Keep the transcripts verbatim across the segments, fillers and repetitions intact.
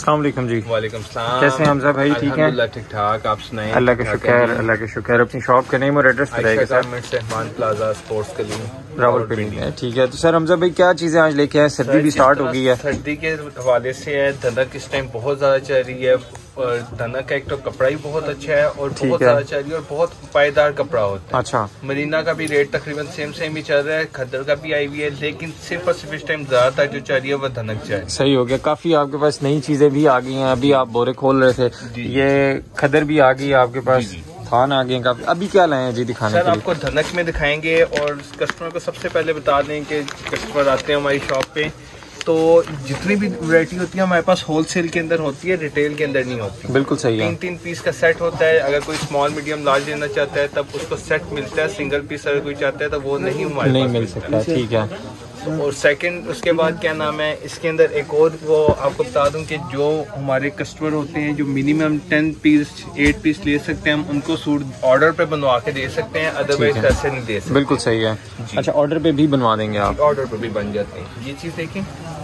अस्सलाम वालेकुम जी। वालेकुम सलाम। कैसे हैं हमजा भाई? ठीक हैं, अल्हम्दुलिल्लाह ठीक ठाक। आप सुनाएं? अल्लाह का शुक्र, अल्लाह का शुक्र। अपनी शॉप का नेम और एड्रेस बताइएगा सर। रहमान प्लाजा स्पोर्ट्स गली रावलपिंडी में। ठीक है, तो सर हमजा भाई क्या चीजें आज लेके आए? सर्दी भी स्टार्ट हो गई है। सर्दी के हवाले से है, धनक इस टाइम बहुत ज्यादा चल रही है और धनक का एक तो कपड़ा ही बहुत अच्छा है और बहुत ज्यादा चल रही है और बहुत पायदार कपड़ा होता है। अच्छा, मरीना का भी रेट तकरीबन सेम सेम ही चल रहा है, खद्दर का भी आई हुई है, लेकिन सिर्फ और सिर्फ इस टाइम ज्यादातर जो चल रही है वो धनक चाहिए। सही हो गया, काफी आपके पास नई चीजें भी आ गई हैं। अभी आप बोरे खोल रहे थे, ये खद्दर भी आ गई है आपके पास, थान आ गए काफी। अभी क्या लाए हैं जी दिखाने? सर आपको धनक में दिखाएंगे और कस्टमर को सबसे पहले बता दें कि कस्टमर आते हैं हमारी शॉप पे तो जितनी भी वैरायटी होती है हमारे पास होलसेल के अंदर होती है, रिटेल के अंदर नहीं होती। बिल्कुल सही है। तीन तीन पीस का सेट होता है, अगर कोई स्मॉल मीडियम लार्ज लेना चाहता है तब उसको सेट मिलता है, सिंगल पीस अगर कोई चाहता है तो वो नहीं हमारे नहीं पास मिल सकता। ठीक है। और सेकंड उसके बाद क्या नाम है, इसके अंदर एक और वो आपको बता दूं कि जो हमारे कस्टमर होते हैं जो minimum ten piece eight piece ले सकते हैं, हम उनको सूट ऑर्डर पे बनवा के दे सकते हैं, अदरवाइज पैसे नहीं दे सकते। बिल्कुल सही है। अच्छा, ऑर्डर पे भी बनवा देंगे आप? ऑर्डर पे भी बन जाते हैं। ये चीज देखें,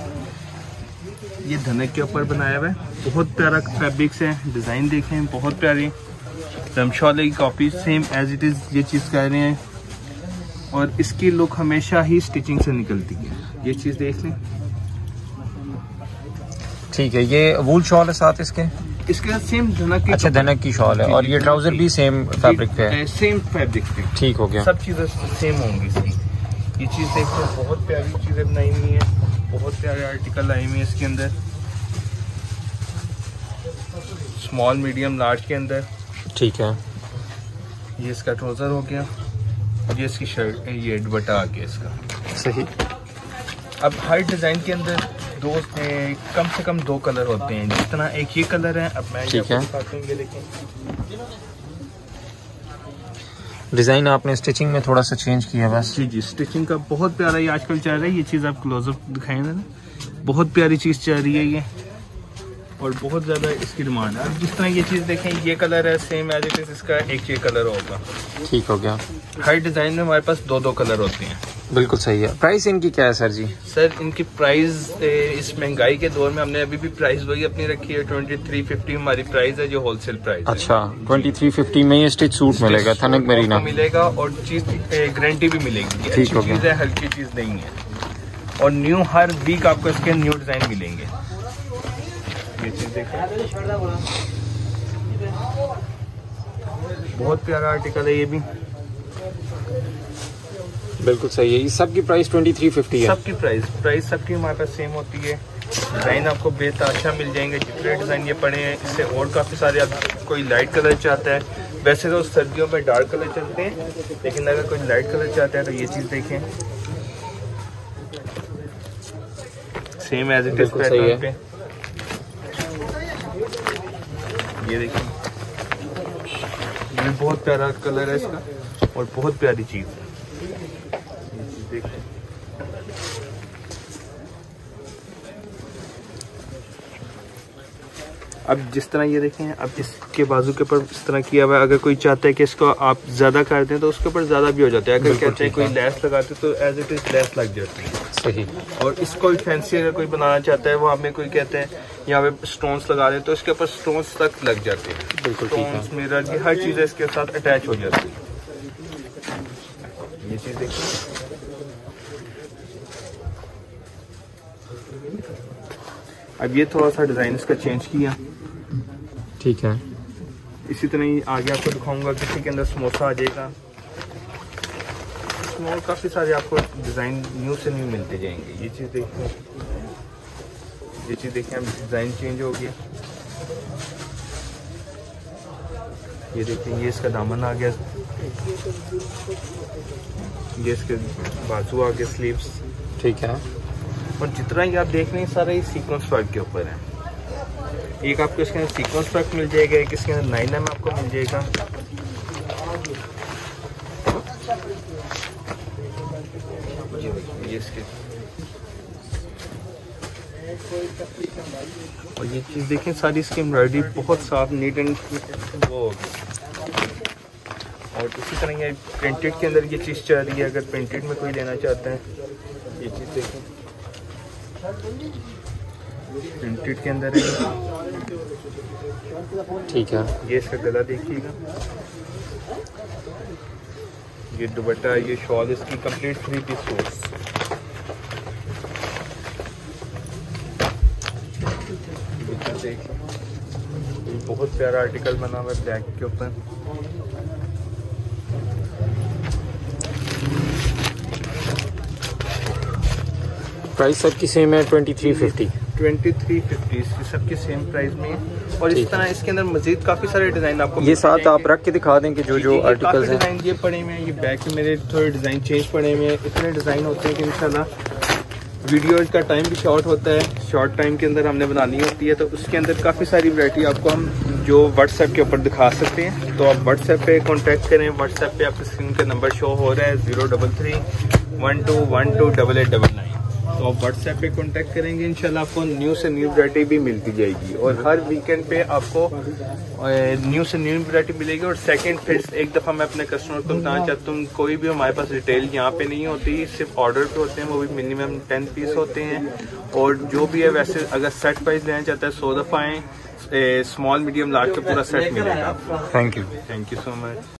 ये धनक के ऊपर बनाया हुआ है, बहुत प्यारा फैब्रिक्स है, डिजाइन देखें बहुत प्यारी, रमशौले की copy same as it is ये चीज कह रहे हैं और इसकी लुक हमेशा ही स्टिचिंग से निकलती है। ये चीज देख लें। ठीक है, ये वूल शॉल है साथ इसके? इसके सेम धनक की। अच्छा, धनक की शॉल है और ये ट्राउजर भी सेम फैब्रिक पे है? सेम फैब्रिक पे। ठीक हो गया, सब चीजें सेम होंगी इसकी। ये चीज देखो, बहुत प्यारी चीजें बनाई हुई है, बहुत प्यारे आर्टिकल आए हुए हैं इसके अंदर, स्मॉल मीडियम लार्ज के अंदर। ठीक है, ये इसका ट्राउजर हो गया और ये इसकी शर्ट, ये दुपट्टा आ गया इसका। सही। अब हर डिजाइन के अंदर दो ए, कम से कम दो कलर होते हैं, जिस तरह एक ये कलर है। अब मैं ठीक है, देखें डिजाइन आपने स्टिचिंग में थोड़ा सा चेंज किया बस। जी जी, स्टिचिंग का बहुत प्यारा ये आजकल चल रहा है। ये चीज़ आप क्लोजअप दिखाएंगे ना, बहुत प्यारी चीज़ चल रही है ये और बहुत ज़्यादा इसकी डिमांड है। जिस तरह ये चीज़ देखें, ये कलर है सेम एज इट इज, इसका एक ये कलर होगा। ठीक हो गया। हर डिज़ाइन में हमारे पास दो दो कलर होते हैं। बिल्कुल सही है। प्राइस इनकी क्या है सर जी? सर इनकी प्राइस इस महंगाई के दौर में हमने अभी भी प्राइस वही अपनी रखी है, ट्वेंटी थ्री फिफ्टी हमारी प्राइस है जो होलसेल प्राइस। अच्छा, ट्वेंटी थ्री फिफ्टी में ये स्टिच सूट मिलेगा, थनक मरीना मिलेगा और चीज गारंटी भी मिलेगी। ठीक हो गया, चीज है, हल्की चीज नहीं है और न्यू हर वीक आपको इसके न्यू डिजाइन मिलेंगे। ये चीज देखिए, बहुत प्यारा आर्टिकल है ये भी। बिल्कुल सही है। ये सब की प्राइस ट्वेंटी थ्री फिफ्टी है? सबकी प्राइस प्राइस सबकी हमारे पास सेम होती है। डिजाइन आपको बेताशा मिल जाएंगे, जितने डिजाइन ये पड़े हैं इससे और काफी सारे। आप कोई लाइट कलर चाहता है, वैसे तो सर्दियों में डार्क कलर चलते हैं, लेकिन अगर कोई लाइट कलर चाहता है तो ये चीज देखें, same as it is pattern पे। ये देखिए, ये बहुत प्यारा कलर है इसका और बहुत प्यारी चीज है। अब जिस तरह ये देखें, अब इसके बाजू के ऊपर इस तरह किया हुआ है। अगर कोई चाहता है कि इसको आप ज्यादा कर दें तो उसके ऊपर ज्यादा भी हो जाता है। अगर कहते हैं कोई लेस लगाते तो एज इट इज लेस लग जाती है। सही। और इसको फैंसी अगर कोई बनाना चाहता है, वहाँ में कोई कहते हैं यहाँ पे स्टोन्स लगा दे तो इसके ऊपर स्टोन्स तक लग जाते हैं। बिल्कुल, स्टोन्स मिरर, ये हर चीज इसके साथ अटैच हो जाती है। ये चीज देखिए, अब ये थोड़ा सा डिजाइन इसका चेंज किया। ठीक है, इसी तरह ही आगे आपको दिखाऊंगा, किसी के अंदर समोसा आ जाएगा, और काफी सारे आपको डिजाइन न्यू से न्यू मिलते जाएंगे। ये चीज देखिए, ये चीज देखिए, अब डिजाइन चेंज हो गया। ये देखिए, ये इसका दामन आ गया, ये इसके बाजू आ गए, स्लीव्स। ठीक है, और जितना ही आप देख रहे हैं सारा ही सीक्वेंस वर्क के ऊपर है। एक आपको इसके अंदर सीक्वेंस वर्क मिल जाएगा, एक इसके अंदर लाइन में आपको मिल जाएगा। ये इसके और ये चीज देखें, सारी इसकी एम्ब्रॉयडरी बहुत साफ नीट एंड वो होगी। और इसी तरह ये प्रिंटेड के अंदर ये चीज चल रही है, अगर प्रिंटेड में कोई लेना चाहता है, ये चीज देखें प्रिंटेड के अंदर है। ठीक है, ये इसका गला देखिएगा, ये दुपट्टा, ये शॉल, इसकी कंप्लीट थ्री पीस सूट। बहुत प्यारा आर्टिकल बना हुआ है ब्लैक के ऊपर। प्राइस सबकी सेम है twenty three fifty twenty three fifty इसकी सबकी सेम प्राइस में है। और इस तरह इसके अंदर मजीद काफी सारे डिजाइन आपको ये साथ आप रख के दिखा दें कि जो जो आर्टिकल्स हैं। डिजाइन ये पड़े हुए हैं, ये बैक में मेरे थोड़े डिजाइन चेंज पड़े हुए हैं। इतने डिजाइन होते हैं कि इंशाल्लाह वीडियो का टाइम भी शॉर्ट होता है, शॉर्ट टाइम के अंदर हमने बनानी होती है, तो उसके अंदर काफ़ी सारी वैरायटी आपको हम जो व्हाट्सएप के ऊपर दिखा सकते हैं। तो आप व्हाट्सएप पे कांटेक्ट करें। व्हाट्सएप पे आपके स्क्रीन का नंबर शो हो रहा है zero double three one two one two double eight double nine. तो आप व्हाट्सएप पे कांटेक्ट करेंगे, इंशाल्लाह आपको न्यू से न्यू वैरायटी भी मिलती जाएगी। और हर वीकेंड पे आपको न्यू से न्यू वैरायटी मिलेगी। और सेकंड फिर एक दफ़ा मैं अपने कस्टमर को बताना चाहता हूँ, कोई भी हमारे पास रिटेल यहाँ पे नहीं होती, सिर्फ ऑर्डर पे होते हैं, वो भी मिनिमम टेन पीस होते हैं। और जो भी है वैसे अगर सेट प्राइस लेना चाहता है सौ दफ़ा आए, स्मॉल मीडियम लार्ज का पूरा सेट मिलेगा। Thank you thank you so much.